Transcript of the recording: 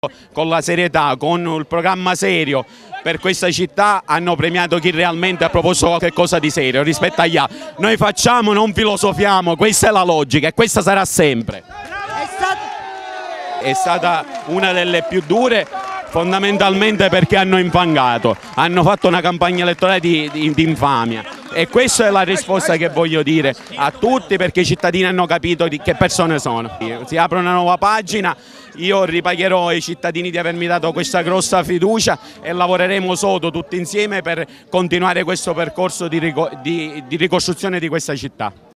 con la serietà, con il programma serio per questa città hanno premiato chi realmente ha proposto qualcosa di serio rispetto agli altri. Noi facciamo, non filosofiamo, questa è la logica e questa sarà sempre. È stata una delle più dure fondamentalmente perché hanno infangato, hanno fatto una campagna elettorale di infamia e questa è la risposta che voglio dire a tutti, perché i cittadini hanno capito di che persone sono. Si apre una nuova pagina, io ripagherò ai cittadini di avermi dato questa grossa fiducia e lavoreremo sodo tutti insieme per continuare questo percorso di ricostruzione di questa città.